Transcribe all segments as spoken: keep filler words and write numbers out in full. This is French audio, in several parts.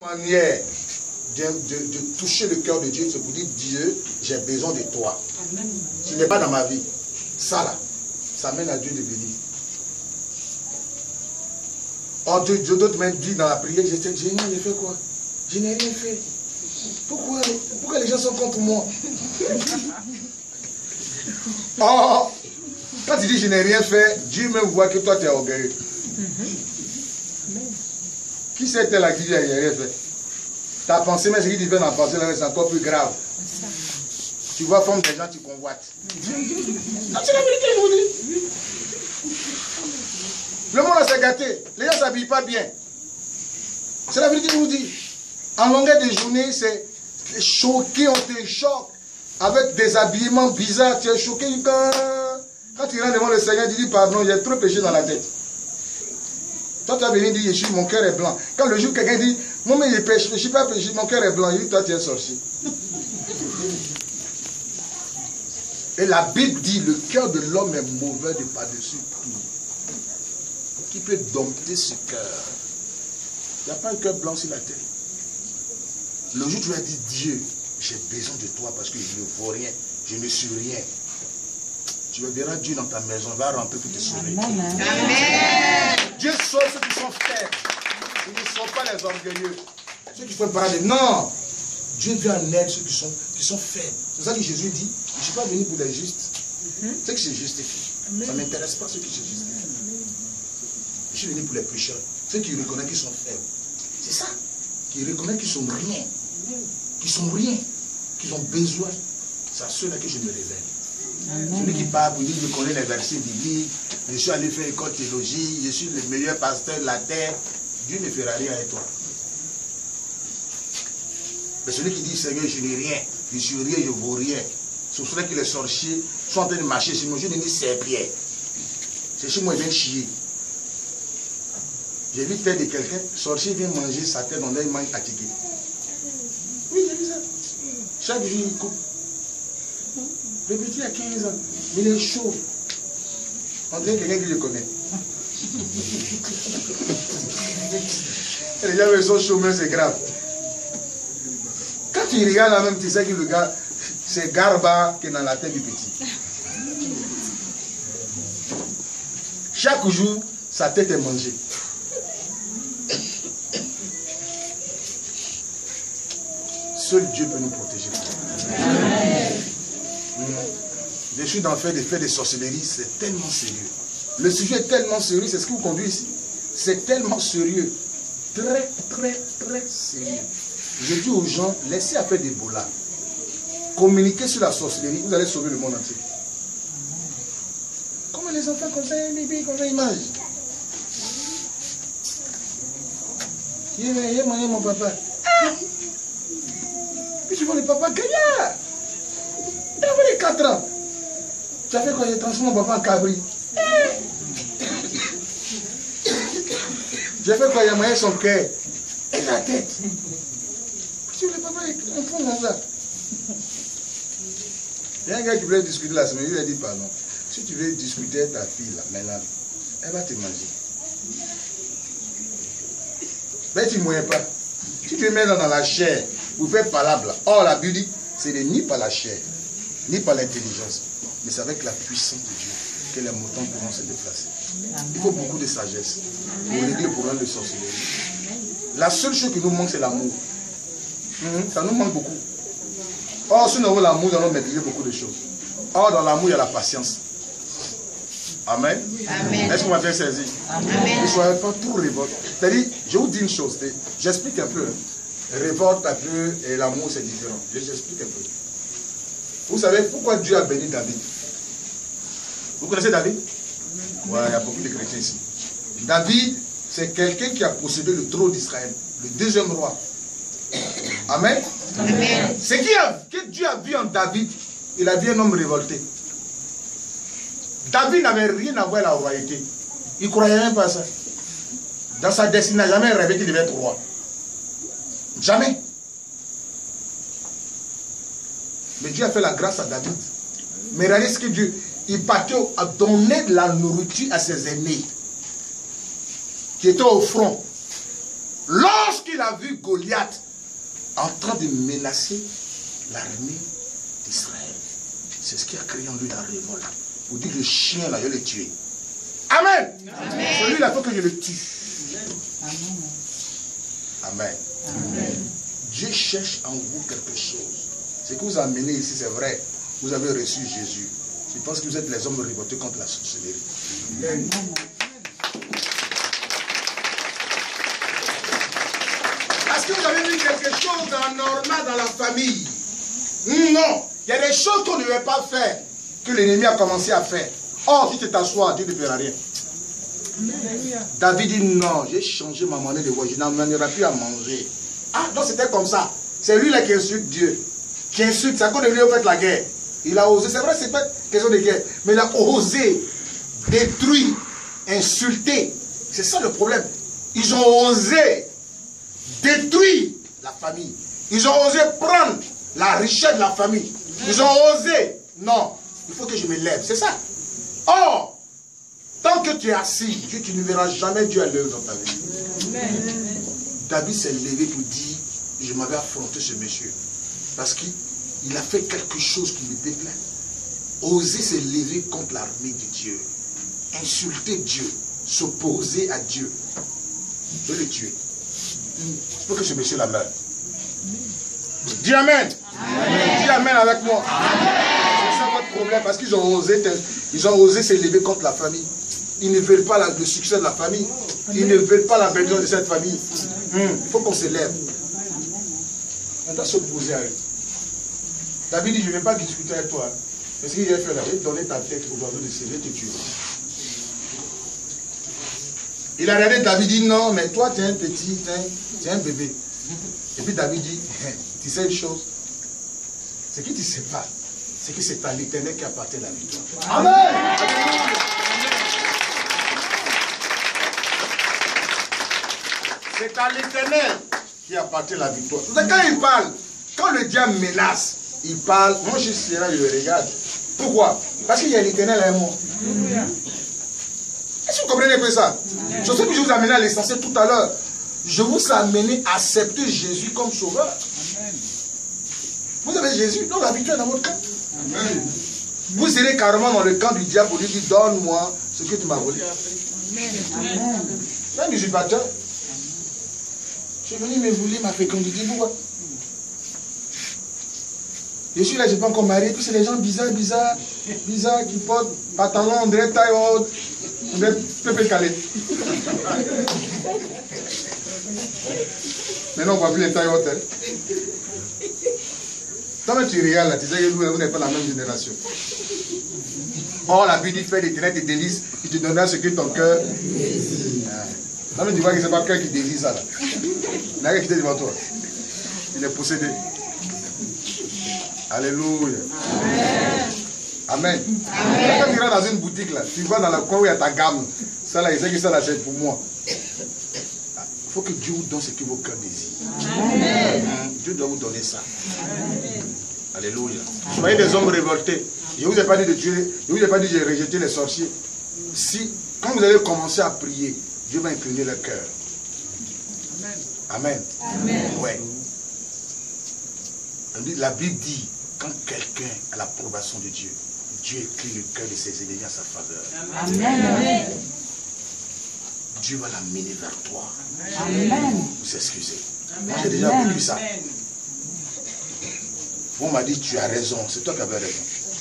manière de, de, de toucher le cœur de Dieu, c'est pour dire Dieu, j'ai besoin de toi. Amen. Tu n'es pas dans ma vie. Ça là, ça mène à Dieu de bénir. Or, d'autres même disent dans la prière, j'ai rien fait quoi? Je n'ai rien fait. Pourquoi, pourquoi les gens sont contre moi? Or, quand tu dis je n'ai rien fait, Dieu même voit que toi tu es orgueilleux. Qui c'est elle qui dit je n'ai rien fait? Ta pensée, mais ce qui vient en pensée, c'est encore plus grave. Tu vois, forme des gens, tu convoites. Non, c'est la vérité, je vous dis. Le monde s'est gâté. Les gens ne s'habillent pas bien. C'est la vérité, je vous dis. En longueur de journée, c'est choqué, on te choque. Avec des habillements bizarres, tu es choqué. Quand, quand tu rentres devant le Seigneur, tu dis pardon, j'ai trop péché dans la tête. Toi, tu as venu dire, je suis, mon cœur est blanc. Quand le jour, quelqu'un dit, moi, mais je pêche, je ne suis pas péché, mon cœur est blanc. Il dit, toi, tu es sorcier. Et la Bible dit, le cœur de l'homme est mauvais de par-dessus tout. Qui peut dompter ce cœur? Il n'y a pas un cœur blanc sur la terre. Le jour où tu as dit, Dieu, j'ai besoin de toi parce que je ne vaux rien, je ne suis rien. Tu verras Dieu dans ta maison, il va rentrer pour te sauver. Amen. Amen. Dieu sauve ceux qui sont faibles. Il ne sauve pas les orgueilleux. Ceux qui font parler. Non. Dieu vient en aide ceux qui sont, qui sont faibles. C'est ça que Jésus dit. Je ne suis pas venu pour les justes. Mm-hmm. Ceux qui se justifient. Ça ne m'intéresse pas ceux qui se justifient. Je suis venu pour les pécheurs. Ceux qui reconnaissent qu'ils sont faibles. C'est ça. Qui reconnaissent qu'ils sont rien. Qu'ils sont rien. Qu'ils ont besoin. C'est à ceux-là que je me révèle. Amen. Celui qui parle pour dire je connais les versets bibliques, je suis allé faire école théologie, je suis le meilleur pasteur de la terre, Dieu ne fera rien avec toi. Mais celui qui dit Seigneur, je n'ai rien, je suis rien, je ne vaux rien. C'est pour cela que les sorciers sont en train de marcher sur moi. Je n'ai ni serpillère. C'est chez moi, ils viennent chier. J'ai vu tête de quelqu'un, sorcier vient manger sa tête, on il mange à ticket. Oui, j'ai vu ça. Chaque jour, il coupe. Le petit a quinze ans, il est chaud. On dirait quelqu'un que je connais. Et les gens sont chauds, mais c'est grave. Quand tu regardes là même, tu sais que le gars, c'est Garba qui est dans la tête du petit. Chaque jour, sa tête est mangée. Seul Dieu peut nous protéger. Amen. Je suis dans le fait de faire des sorcelleries, c'est tellement sérieux. Le sujet est tellement sérieux, c'est ce qui vous conduit ici. C'est tellement sérieux. Très, très, très sérieux. Je dis aux gens, laissez à faire des bolas. Communiquez sur la sorcellerie, vous allez sauver le monde entier. Comment les enfants comme ça, un bébé comme ça, ils mangent. Il a mangé mon papa. Ah! Puis tu vois le papa gaillard. Il avait quatre ans. Tu as fait quoi? J'ai transformé mon papa en cabri. J'ai fait quoi? Il a mangé son cœur et la tête. Puis tu vois le papa est en fond comme ça. Il y a un gars qui voulait discuter la semaine, il lui a dit pardon. Si tu veux discuter avec ta fille là, maintenant, elle va te manger. Mais tu ne moyens pas. Si tu te mets dans la chair, vous faites palabre. Or, la Bible dit, c'est ni par la chair, ni par l'intelligence, mais c'est avec la puissance de Dieu que les moutons pourront se déplacer. Il faut beaucoup de sagesse pour régler le problème de sorcellerie. La seule chose qui nous manque, c'est l'amour. Mmh, ça nous manque beaucoup. Or, si nous avons l'amour, nous allons maîtriser beaucoup de choses. Or, dans l'amour, il y a la patience. Amen. Amen. Est-ce qu'on va faire saisir? Amen. Ne soyez pas trop révolte. C'est-à-dire, je vous dis une chose, j'explique un peu. Révolte un peu et l'amour, c'est différent. Je vous explique un peu. Vous savez pourquoi Dieu a béni David? Vous connaissez David? Ouais, il y a beaucoup de chrétiens ici. David, c'est quelqu'un qui a possédé le trône d'Israël, le deuxième roi. Amen. Amen. C'est qui a, que Dieu a vu en David, il a vu un homme révolté. David n'avait rien à voir avec la royauté. Il ne croyait même pas à ça. Dans sa destinée, il n'a jamais rêvé qu'il devait être roi. Jamais. Mais Dieu a fait la grâce à David. Mais regardez ce que Dieu, il partait à donner de la nourriture à ses aînés qui étaient au front. Lorsqu'il a vu Goliath en train de menacer l'armée d'Israël, c'est ce qui a créé en lui la révolte. Vous dites le chien là, je l'ai tué. Amen. Amen. Celui-là, il faut que je le tue. Amen. Amen. Amen. Dieu cherche en vous quelque chose. Ce que vous amenez ici, c'est vrai. Vous avez reçu Jésus. Je pense que vous êtes les hommes révoltés contre la sorcellerie. Amen. Parce que vous avez vu quelque chose d'anormal dans la famille. Non. Il y a des choses qu'on ne devait pas faire, que l'ennemi a commencé à faire. Or, si tu t'assois, Dieu ne fera rien. David dit non, j'ai changé ma manière de voir, je n'amènerai plus à manger. Ah, non, c'était comme ça. C'est lui là qui insulte Dieu. Qui insulte, c'est à cause de lui au fait la guerre. Il a osé, c'est vrai, c'est pas question de guerre, mais il a osé détruire, insulter. C'est ça le problème. Ils ont osé détruire la famille. Ils ont osé prendre la richesse de la famille. Ils ont osé. Non, il faut que je me lève. C'est ça. Or, tant que tu es assis, tu, tu ne verras jamais Dieu à l'œuvre dans ta vie. Amen. David s'est levé pour dire, je m'avais affronté ce monsieur. Parce qu'il a fait quelque chose qui me déplaît. Oser se lever contre l'armée de Dieu. Insulter Dieu. S'opposer à Dieu. Je vais le tuer. Il faut que ce monsieur la meure. Dis Amen. Amen. Dis Amen avec moi. C'est ça votre problème, parce qu'ils ont osé, ils ont osé s'élever contre la famille. Ils ne veulent pas la, le succès de la famille. Ils ne veulent pas la bénédiction de cette famille. Hum, il faut qu'on s'élève. On doit s'opposer à eux. David dit, je ne vais pas discuter avec toi. Mais ce qu'il a fait là, il a donné ta tête au oiseau de C V, te tuer. Il a regardé David, dit non, mais toi tu es un petit, tu es un bébé. Et puis David dit, tu sais une chose, ce que tu ne sais pas, c'est que c'est à l'Éternel qui appartient la victoire. Amen. Amen. C'est à l'Éternel qui appartient la victoire. C'est quand il parle, quand le diable menace, il parle, moi je suis là, je le regarde. Pourquoi? Parce qu'il y a l'Éternel à moi. Est-ce que vous comprenez un peu ça? Je sais que je vous ai amené à l'essentiel tout à l'heure. Je vous ai amené à accepter Jésus comme sauveur. Amen. Vous avez Jésus, donc la victoire est dans votre camp. Amen. Vous serez carrément dans le camp du diable pour lui dire, donne-moi ce que tu m'as volé. Amen. C'est un usurpateur. Je suis venu me voler ma fécondité. Pourquoi? Je suis là, je n'ai pas encore marié. Puis c'est des gens bizarres, bizarres, bizarres qui portent pantalon, on dirait taille haute, on dirait pépé calé. Maintenant, on ne voit plus les tailles hautes. Hein. Toi, tu regardes là, tu sais que vous, vous n'êtes pas la même génération. Or, la Bible dit, fais l'Éternel tes délices, il te donnera ce que ton cœur désire. Non, mais tu vois que ce n'est pas le cœur qui désire ça là. Il y a quelqu'un qui est devant toi. Il est possédé. Alléluia. Amen. Amen. Quand tu rentres dans une boutique là, tu vas dans la coin où il y a ta gamme. Ça là, il sait que ça là, c'est pour moi. Il faut que Dieu vous donne ce que vos cœurs désirent. Amen. Dieu doit vous donner ça. Amen. Alléluia. Soyez des hommes révoltés. Je ne vous ai pas dit de tuer, je ne vous ai pas dit de rejeter les sorciers. Si, quand vous allez commencer à prier, Dieu va incliner le cœur. Amen. Amen. Ouais. La Bible dit, quand quelqu'un a l'approbation de Dieu, Dieu écrit le cœur de ses ennemis à sa faveur. Amen. Dieu va l'amener vers toi. Amen. Vous excusez. Moi j'ai déjà vécu ça. On m'a dit, tu as raison. C'est toi qui avais raison.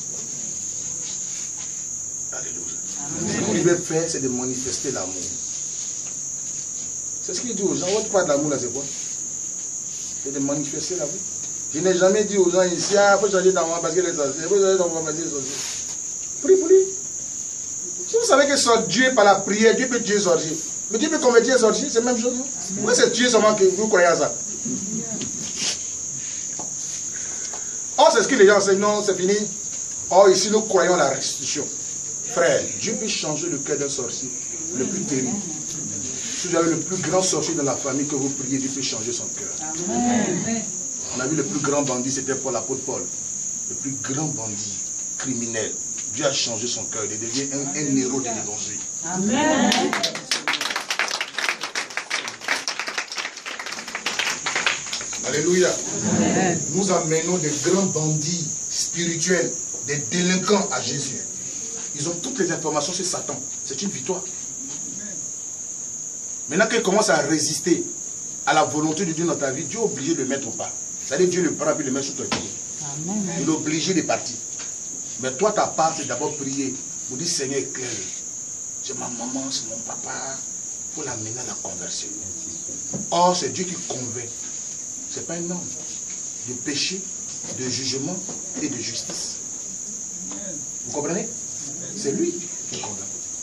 Alléluia. Ce qu'on devait faire, c'est de manifester l'amour. C'est ce qu'il dit aux gens. Votre part de l'amour là, c'est quoi? C'est de manifester l'amour. Je n'ai jamais dit aux gens ici, il ah, faut changer d'enfant parce qu'il est sorcier. Il faut changer d'enfant parce qu'il est sorcier. Prie pour lui. Si vous savez que soit Dieu par la prière, Dieu peut tuer sorcier. Mais Dieu peut convertir un sorcier, c'est la même chose. Pourquoi c'est Dieu seulement que vous croyez à ça? Or, c'est ce que les gens enseignent, non, c'est fini. Or, ici, nous croyons à la restitution. Frère, Dieu peut changer le cœur d'un sorcier, le plus terrible. Si vous avez le plus grand sorcier dans la famille que vous priez, Dieu peut changer son cœur. Amen. On a vu le plus grand bandit, c'était Paul, l'apôtre Paul. Le plus grand bandit, criminel. Dieu a changé son cœur. Il devient un, un héros de l'évangile. Amen. Alléluia. Amen. Nous amenons des grands bandits spirituels, des délinquants à Jésus. Ils ont toutes les informations sur Satan. C'est une victoire. Maintenant qu'ils commencent à résister à la volonté de Dieu dans ta vie, Dieu est obligé de le mettre au pas. C'est-à-dire Dieu le prend et le met sous ton pied. Il est obligé de partir. Mais toi, ta part, c'est d'abord prier. Vous dites, Seigneur, éclaire. C'est ma maman, c'est mon papa. Il faut l'amener à la conversion. Or, c'est Dieu qui convainc. Ce n'est pas un homme. De péché, de jugement et de justice. Vous comprenez? C'est lui qui convainc.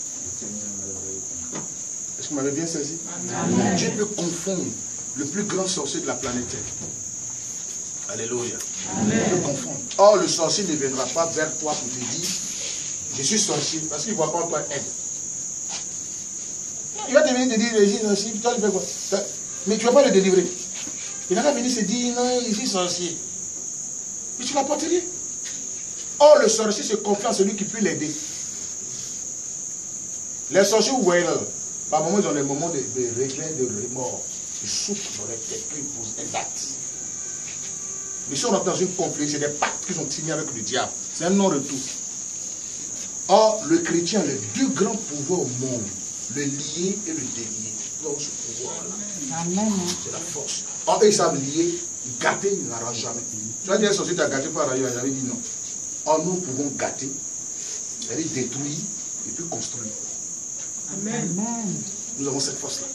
Est-ce que vous m'avez bien saisi? Amen. Dieu peut confondre le plus grand sorcier de la planète Terre. Alléluia. Amen. Il peut confondre. Or, le sorcier ne viendra pas vers toi pour te dire, je suis sorcier, parce qu'il ne voit pas en toi aide. Il va te venir te dire, je suis sorcier, toi, tu fais quoi? Mais tu ne vas pas le délivrer. Il va venir se dire, non, je suis sorcier. Mais tu n'apportes rien. Or, le sorcier se confie en celui qui peut l'aider. Les sorciers, vous voyez là, par moments, ils ont des moments de, de regret, de remords. Ils souffrent dans les têtes, ils posent des dates. Mais si on est dans une conflit, c'est des pactes qu'ils ont signés avec le diable. C'est un non-retour. Or, le chrétien a les deux grands pouvoirs au monde, le lier et le délier. Donc, ce pouvoir-là, c'est la force. Or, eux, ils savent lier, gâter, ils n'arrangent jamais. Tu vas dire, un sorcier t'a gâté, il faut arranger, il avait dit non. Or, nous pouvons gâter, c'est-à-dire détruire et puis construire. Amen. Nous avons cette force-là.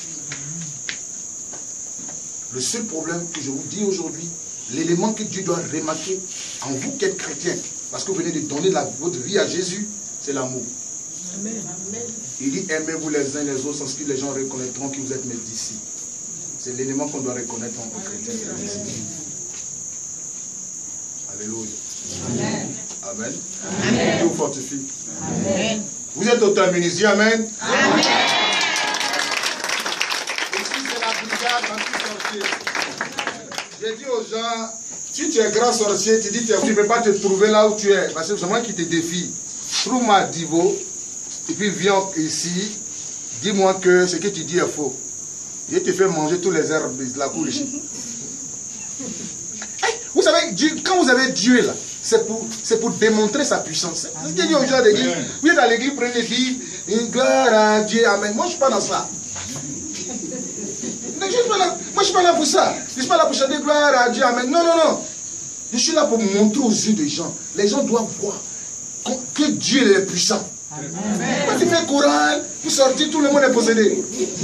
Le seul problème que je vous dis aujourd'hui, l'élément que Dieu doit remarquer en vous qui êtes chrétien, parce que vous venez de donner la, votre vie à Jésus, c'est l'amour. Il dit, aimez-vous les uns les autres, sans ce que les gens reconnaîtront que vous êtes mes disciples. C'est l'élément qu'on doit reconnaître en chrétien. Alléluia. Amen. Amen. Amen. Dieu vous fortifie. Amen. Vous êtes auto-immunisés, amen. Amen. Ici, c'est la brigade anti-sorcier. J'ai dit aux gens, si tu es grand sorcier, tu dis tu ne peux pas te trouver là où tu es. Parce que c'est moi qui te défie. Trouve-moi à Divo, et puis viens ici, dis-moi que ce que tu dis est faux. Je te fais manger tous les herbes de la cour ici. Hey, vous savez, Dieu, quand vous avez Dieu là, c'est pour, c'est pour démontrer sa puissance. C'est ce qu'il dit aux gens de l'église. Vous êtes à l'église, prenez les Bibles, une gloire à Dieu, amen. Moi, je ne suis pas dans ça. Je suis pas là, moi, je ne suis pas là pour ça. Je ne suis pas là pour chanter gloire à Dieu, amen. Non, non, non. Je suis là pour montrer aux yeux des gens. Les gens doivent voir que Dieu est puissant. Amen. Quand tu fais chorale, vous sortez, tout le monde est possédé.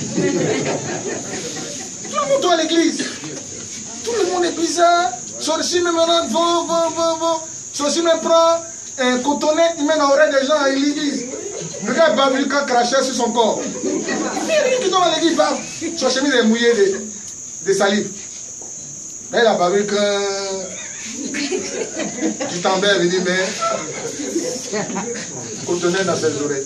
Tout le monde doit à l'église. Tout le monde est bizarre. Sorcier me maintenant, va, va, va, va. Sorcier me prend un cotonnet, il met dans l'oreille des gens à l'église. Le gars bave quand crachait sur son corps. Il fait rien qui tombe à l'église, bave. Son chemise est mouillée de, de salive. Là, il a bavé quand tu t'en es venu, mais cotonnet dans ses oreilles.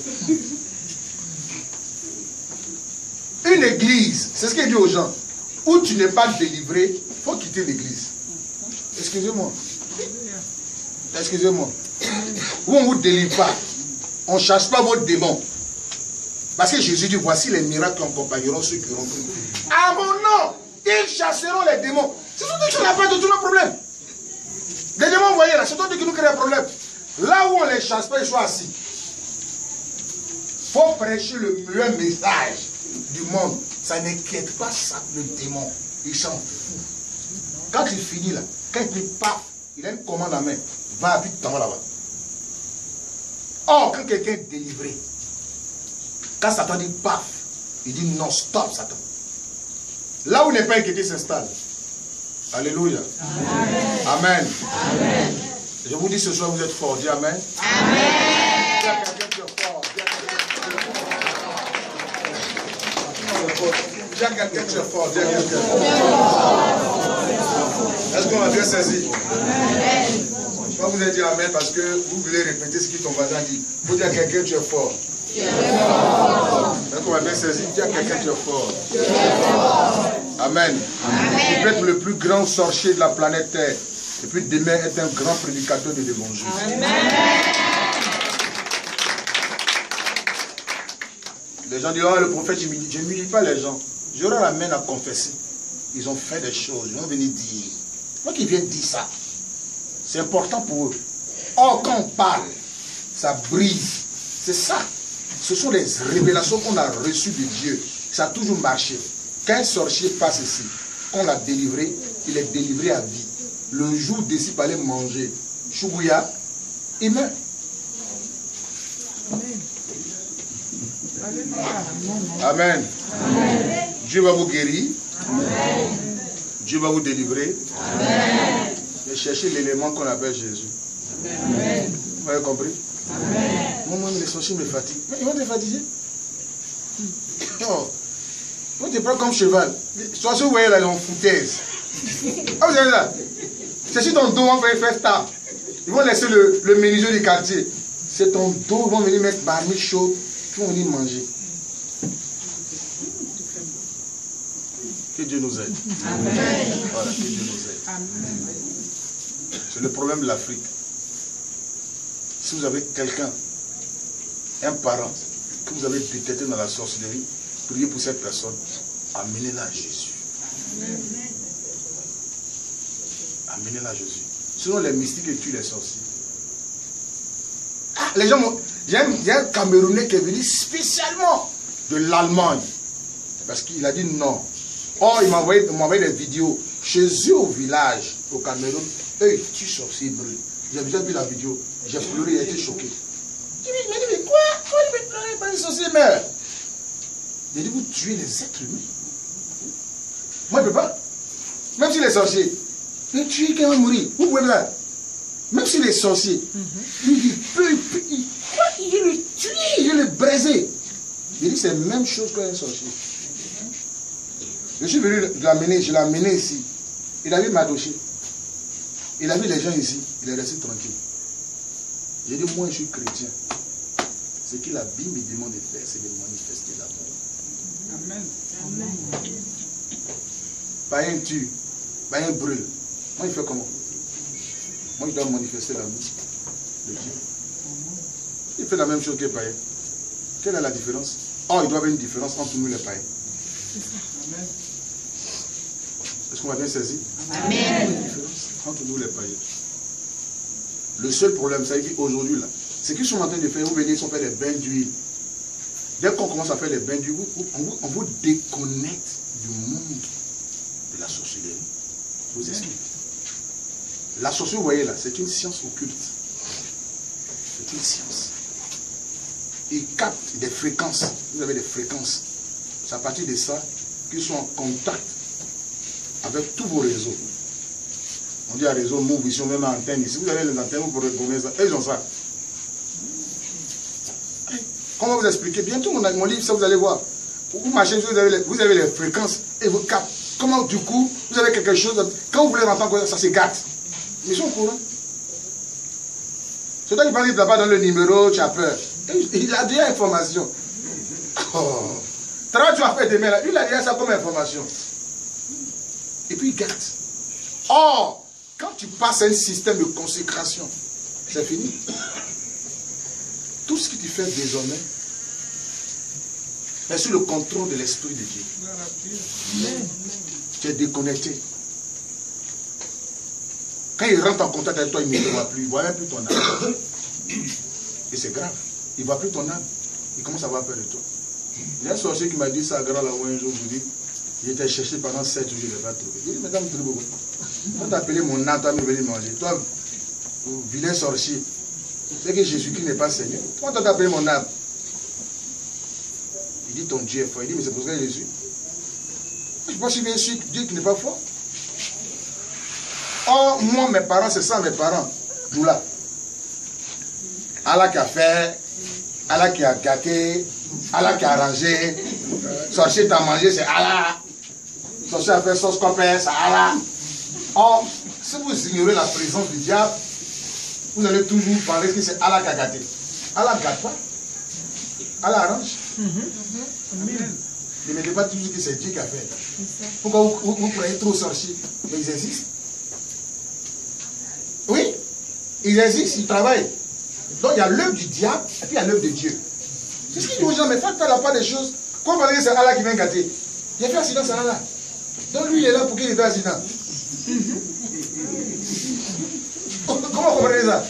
Une église, c'est ce qu'il dit aux gens, où tu n'es pas délivré, il faut quitter l'église. Excusez-moi. Excusez-moi. Où on ne vous délivre pas, on ne chasse pas vos démons. Parce que Jésus dit, voici les miracles qui accompagneront ceux qui auront cru. À mon nom, ils chasseront les démons. C'est surtout que tu n'as pas de tous nos problèmes. Les démons, vous voyez là, c'est toi qui nous crée un problème. Là où on ne les chasse pas, ils sont assis. Il faut prêcher le meilleur message du monde. Ça n'inquiète pas ça, le démon. Il s'en fout. Quand il finit là, quand il dit paf, il a une commande en main. Va vite, t'en vas là-bas. Or, quand quelqu'un est délivré, quand Satan dit paf, il dit non, stop Satan. Là où n'est pas inquiété s'installe. Alléluia. Amen. Amen. Amen. Je vous dis ce soir, vous êtes forts. Dis Amen. Amen. Dis à quelqu'un qui est fort. Dis à quelqu'un qui est fort. Dis à quelqu'un qui est fort. Est-ce qu'on a bien saisi? Amen. Je vais vous ai dit Amen parce que vous voulez répéter ce que ton voisin dit. Il faut dire à quelqu'un tu es fort. Tu es fort. Est-ce qu'on a bien saisi? Dis à quelqu'un tu es fort. Tu es fort. Amen. Amen. Tu peux être le plus grand sorcier de la planète Terre. Et puis demain être un grand prédicateur de l'évangile. Amen. Les gens disent, oh le prophète, je n'humilie pas les gens. J'aurai la main à confesser. ils ont fait des choses, ils vont venir dire. Donc ils viennent dire ça. C'est important pour eux. Or, quand on parle, ça brise. C'est ça. Ce sont les révélations qu'on a reçues de Dieu. Ça a toujours marché. Quand un sorcier passe ici, qu'on l'a délivré, il est délivré à vie. Le jour d'ici, il allait manger choubouya, il meurt. Amen. Amen. Dieu va vous guérir. Amen. Dieu va vous délivrer. Amen. Et cherchez l'élément qu'on appelle Jésus. Amen. Vous avez compris? Amen. Moi, moi, les sorciers me fatiguent. Ils vont te fatiguer. Oh. Ils vont te prendre comme cheval. Les sorciers, vous voyez là, ils ont foutaise. Ah, vous avez là? C'est sur ton dos, on va faire stable. Ils vont laisser le, le menuisier du quartier. C'est ton dos, ils vont venir mettre barmi chaud. Ils vont venir manger. Que Dieu nous aide. Amen. Voilà, que Dieu nous aide. Amen. C'est le problème de l'Afrique. Si vous avez quelqu'un, un parent, que vous avez détecté dans la sorcellerie, priez pour cette personne, amenez-la à Jésus. Amen. Amenez-la à Jésus. Sinon, les mystiques et tuent les sorciers. Ah, les gens, il y, y a un Camerounais qui est venu spécialement de l'Allemagne. Parce qu'il a dit non. Oh, il m'a envoyé, envoyé des vidéos. Chez eux au village, au Cameroun, eux, ils tuent sorciers brûlés. J'ai déjà vu la vidéo. J'ai pleuré, il a été choqué. Il m'a dit, mais quoi? Pourquoi il me pleurer par les sorciers meurent? Il a dit, vous tuez les êtres humains. Moi, je ne peux pas. Même si les sorciers, le tuer qui va mourir. Vous pouvez là. Même si les sorciers, mm-hmm. il, il peut, il peut, il, il veut le tuer, il veut le briser. Il dit, c'est la même chose qu'un sorcier. Je suis venu l'amener, je l'ai amené ici. Il a vu Madoché. Il a vu les gens ici. Il est resté tranquille. J'ai dit, moi je suis chrétien. Ce que la Bible me demande de faire, c'est de manifester l'amour. Amen. Amen. Païen tue, païen brûle. Moi, il fait comment? Moi, je dois manifester l'amour de Dieu. Il fait la même chose que les païens. Quelle est la différence? Oh, il doit y avoir une différence entre nous et les païens. Amen. Est-ce qu'on va bien saisir? Amen. Il y a une différence entre nous et les païens. Le seul problème, ça dit aujourd'hui, là, c'est qu'ils sont en train de faire, vous venez, ils sont fait des bains d'huile. Dès qu'on commence à faire les bains d'huile, on vous, on vous déconnecte du monde de la sorcellerie. Je vous explique. La sorcellerie, vous voyez là, c'est une science occulte. C'est une science. Ils captent des fréquences. Vous avez des fréquences. C'est à partir de ça qu'ils sont en contact avec tous vos réseaux. On dit à réseau Move, ici on met une antenne. Ici vous avez les antennes, vous pourrez connaître ça. Et ils ont ça. Comment vous expliquer? Bientôt mon, mon livre, ça vous allez voir. Vous marchez, vous avez les, vous avez les fréquences et vous captez. Comment du coup, vous avez quelque chose, quand vous voulez entendre ça, se gâte. Mais ils sont au courant. C'est toi qui parles là-bas dans le numéro, tu as peur. Il a déjà information. Oh. Travail tu as fait demain là, il a déjà ça comme information. Et puis il garde. Or, quand tu passes à un système de consécration, c'est fini. Tout ce que tu fais désormais est sous le contrôle de l'Esprit de Dieu. Tu es déconnecté. Quand il rentre en contact avec toi, il ne te voit plus. Il ne voit même plus ton âme. Et c'est grave. Il ne voit plus ton âme. Il commence à avoir peur de toi. Il y a un sorcier qui m'a dit ça à Grand Laoué un jour. Je vous dis, il était cherché pendant sept jours, je ne l'ai pas trouvé. Il dit, madame, tu quand tu appelé mon âme, toi, me venir manger. Toi, vilain sorcier. C'est que Jésus-Christ n'est pas Seigneur. Comment tu as appelé mon âme? Il dit ton Dieu est fort. Il dit mais c'est pour ça que Jésus. Je pense qu'il y a un Dieu qui n'est pas fort. Oh, moi, mes parents, c'est ça mes parents. Doula. Allah qui a fait, Allah qui a gâté, Allah qui a arrangé. Sorcier t'a mangé, c'est Allah. Sorcier a fait sauce copain, c'est Allah. Oh, si vous ignorez la présence du diable, vous allez toujours parler que c'est Allah qui a gâté. Allah ne gâte pas. Allah arrange. Mm-hmm. Ne mettez pas toujours que c'est Dieu qui a fait. Pourquoi vous, vous, vous croyez trop sorciers? Mais ils existent. Oui, ils existent, ils travaillent. Donc il y a l'œuvre du diable et puis il y a l'œuvre de Dieu. C'est ce qu'il dit aux gens, mais faites pas la part des choses. Quand on parle que c'est Allah qui vient gâter, il y a fait accident, c'est Allah. Donc lui, il est là pour qu'il était assistant. Comment vous comprenez ça?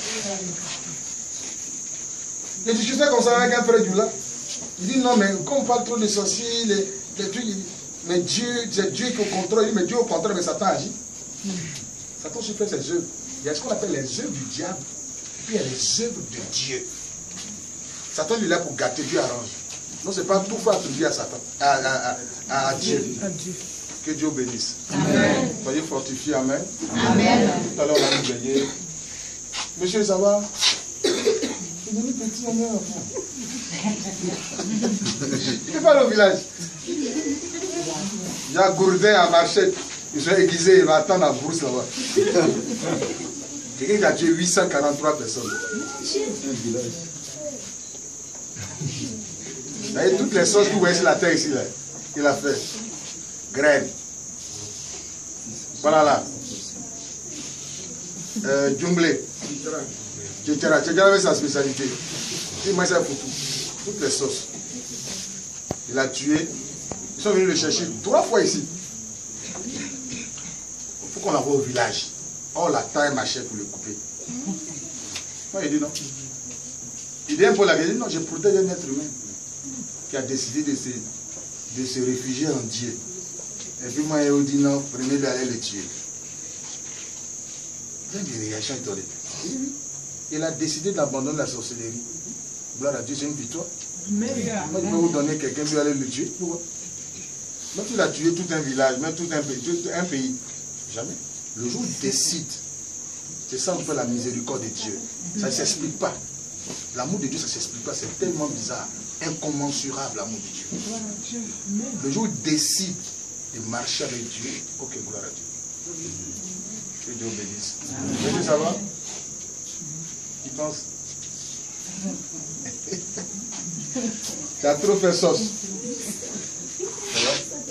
J'ai discuté comme ça avec un frère du là. Il dit non, mais quand on parle trop des sorciers, les, les trucs, il dit, mais Dieu, c'est Dieu qui est au contrôle. Il dit, mais Dieu au contrôle, mais Satan agit. Satan se fait ses œuvres. Il y a ce qu'on appelle les œuvres du diable, puis il y a les œuvres de Dieu. Satan, il est là pour gâter, Dieu arrange. Non, c'est pas tout faut attribuer à Satan, à, à, à, à Dieu. Que Dieu bénisse. Amen. Soyez fortifiés, amen. Amen. Tout à l'heure, on a nous veillé. Monsieur, ça va? Il est devenu petit, on est enfant. Il n'est pas au village. Il y a Gourdin à Machette. Ils sont aiguisés, il va attendre la bourse là-bas. Quelqu'un qui a tué huit cent quarante-trois personnes. Un village. Vous voyez, toutes les sauces que vous voyez sur la terre ici, là, il a fait. Graines. Voilà là. Euh, Djumblé. Tchétchara. Tchétchara avait sa spécialité. Il m'a ça pour tout. Toutes les sauces. Il a tué. Ils sont venus le chercher trois fois ici. Il faut qu'on l'envoie au village. Oh, la taille machette pour le couper. Moi, il dit non. Il dit un peu la vérité. Non, je protège un être humain qui a décidé de se, de se réfugier en Dieu. Et puis moi, il dit non, prenez-le, allez le tuer. Il y a des réactions étonnées. Il a décidé d'abandonner la sorcellerie. Gloire à Dieu, c'est une victoire. Moi, je peux vous donner quelqu'un qui va aller le tuer. Pourquoi? Même s'il a tué tout un village, même tout un pays, tout un pays. Jamais. Le jour où il décide, c'est ça un peu la miséricorde de Dieu. Ça ne s'explique pas. L'amour de Dieu, ça ne s'explique pas. C'est tellement bizarre, incommensurable l'amour de Dieu. Le jour où il décide de marcher avec Dieu, ok, gloire à Dieu. Que Dieu bénisse. Monsieur, ça va? Qui pense? Tu as trop fait sauce. Ça va?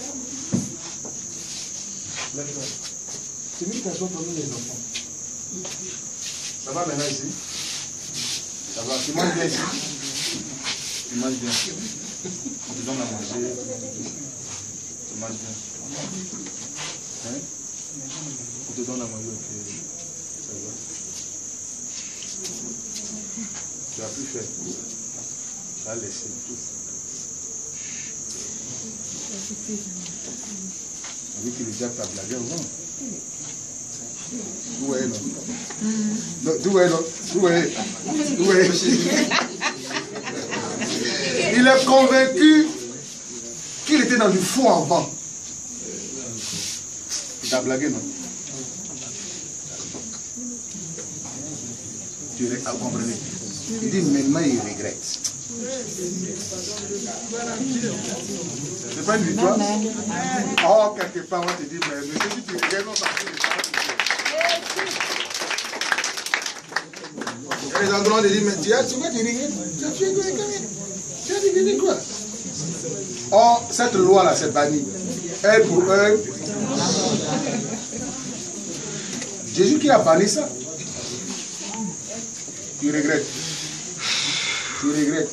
C'est une personne pour nous les enfants. Ça va maintenant ici? Ça va? Tu manges bien ici? Tu manges bien. On te donne à manger. Tu manges bien. Hein? On te donne à manger, ok. Ça va? Tu as plus fait. Tu as laissé tout. On dit que le diable t'a blagué au moins. D'où est non? D'où est non? D'où est? D'où est? Il est convaincu qu'il était dans du faux avant. Il t'a blagué, non? Tu as compris. Il dit maintenant il regrette. C'est pas une victoire? Oh, quelque part, on va te dire, mais monsieur, si tu regrettes, non, parce que les parents te disent. Les endroits de dire, mais tu as, tu vois, tu regrettes. Tu as tué quoi? Tu as regretté quoi? Oh, cette loi-là, c'est banni. Un pour un. Jésus qui a banni ça. Tu regrettes. Tu regrettes.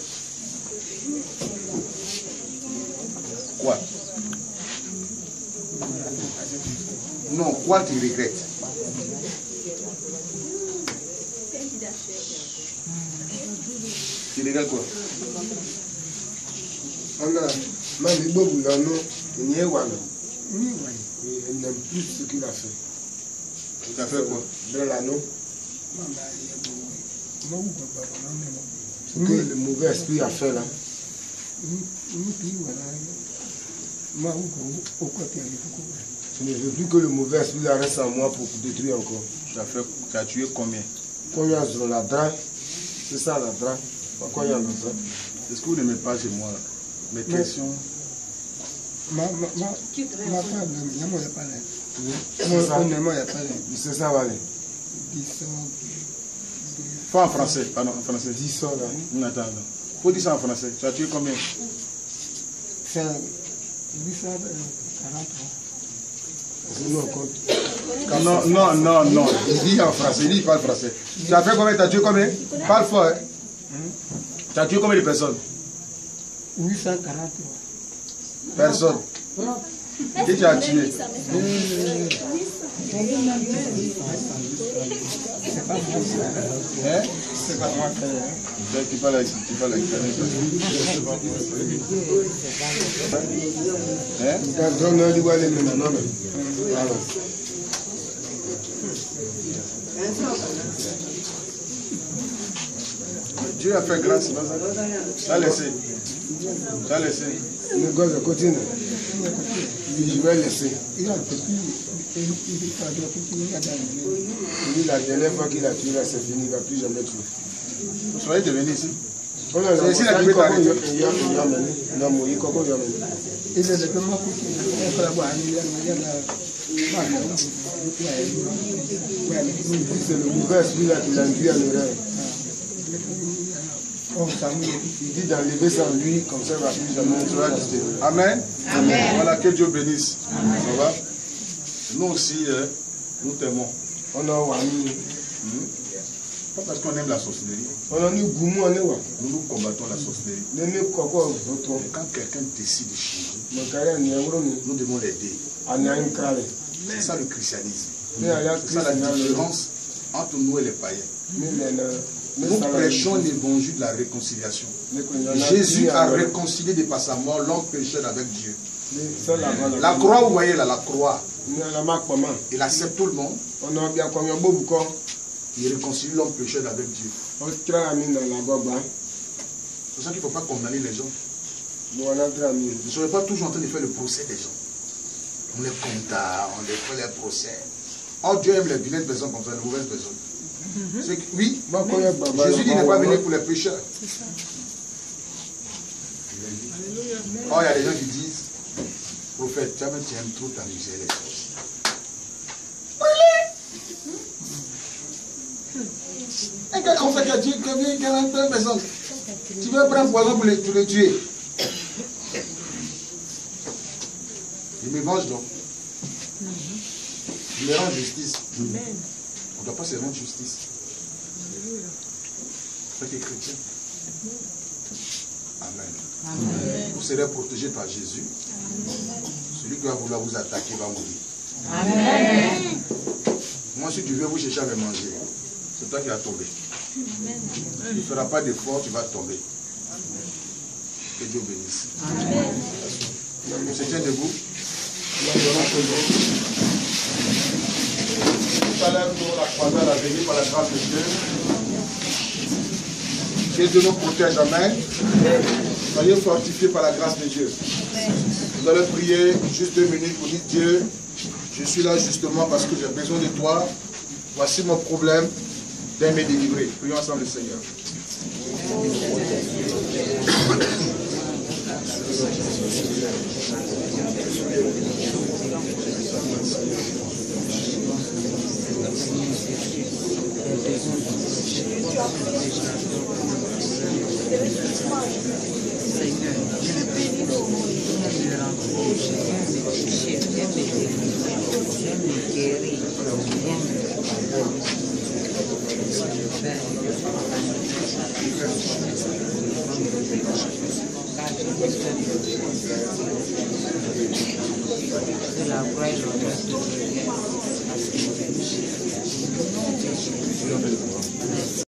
Quoi? Non, quoi tu regrettes? Tu regrettes quoi? Il n'aime plus ce qu'il a fait. Tu as fait quoi? Ce que le mauvais esprit a fait là. Je ne veux plus que le mauvais esprit là reste en moi pour détruire encore. Tu as, fait, tu as tué combien? Combien sur la drague? C'est ça la drague. Combien la drague? Est-ce que vous n'aimez pas chez moi là? Mes questions. Ma ma ma ma femme n'a pas pas là. C'est ça. On n'a pas pas là. C'est ça, Valé. Faut en français, pardon, en français. dix cents là. Non, attends, attends. Faut dire ça en français. Tu as tué combien? C'est huit cent quarante-trois. Non, non, non, non. Il dit en français, il dit il parle français. Tu as fait combien? Tu as tué combien? Parle fort, hein? Tu as tué combien de personnes? huit cent quarante-trois. Personne. Qui tu as tué? C'est pas moi. Hein? C'est pas moi qui. Tu parles avec tu parles avec Hein? Quand on a dit voilà maintenant. Dieu a fait grâce. Tu as laissé. Tu as laissé. Le gars de côté, je vais laisser. Il a petit. Il a petit. Lui, la dernière fois qu'il a tué, là, c'est fini, il ne va plus jamais tuer. Vous soyez devenu ici. C'est ici la qui peut t'arrêter. Il y a non, il y a comment il y a mené. Il est le moment où il faut la voir. Il y a la. C'est le mauvais esprit là qui l'a induit à l'erreur. Il dit d'enlever ça en lui, comme ça il ne va plus jamais être. Amen. Amen. Voilà, que Dieu bénisse. Ça va? Nous aussi, euh, nous t'aimons. On a Wami. Pas parce qu'on aime la sorcellerie. On a eu Goumou, on est où? Nous nous combattons la sorcellerie. Mais quand quelqu'un décide de changer, nous devons l'aider. C'est ça le christianisme. C'est ça la différence entre nous et les païens. Nous prêchons l'évangile de la réconciliation. Jésus a réconcilié de par sa mort l'homme pécheur avec Dieu. La croix, vous voyez là, la croix, il accepte tout le monde. Il réconcilie l'homme pécheur avec Dieu. C'est pour ça qu'il ne faut pas condamner les gens. Ne soyez pas toujours en train de faire le procès des gens. On les condamne, on les fait les procès. Oh, Dieu aime les vilaines personnes comme ça, les mauvaises personnes. Mm-hmm. Que, oui, Jésus dit n'est pas venu pour les pécheurs. Oh, il y a des gens qui disent, prophète, tu aimes trop t'amuser les choses. Un gars comme ça qui a tué quarante personnes, tu veux prendre poison pour les, pour les tuer. Il me venge donc. Il me rend justice. On ne doit pas se rendre justice. C'est que chrétien. Amen. Amen. Vous serez protégé par Jésus. Amen. Celui qui va vouloir vous attaquer va mourir. Amen. Moi, si tu veux vous chercher à me manger, c'est toi qui vas tomber. Amen. Tu ne feras pas d'effort, tu vas tomber. Que Dieu bénisse. Amen. On se tient debout. Tout à l'heure, nous la croisade à venir par la grâce de Dieu. Que Dieu nous protège. Amen. Soyez fortifiés par la grâce de Dieu. Vous allez prier juste deux minutes pour dire Dieu, je suis là justement parce que j'ai besoin de toi. Voici mon problème. Viens me délivrer. Prions ensemble le Seigneur. Seigneur, je bénis ton nom, je me rencontre, je viens me délivrer, je viens me guérir, je viens me de la gloire et l'honneur de Dieu, parce que